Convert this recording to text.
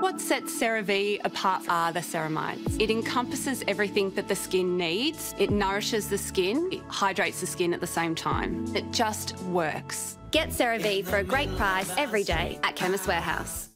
What sets CeraVe apart are the ceramides. It encompasses everything that the skin needs. It nourishes the skin, it hydrates the skin at the same time. It just works. Get CeraVe for a great price every day at Chemist Warehouse.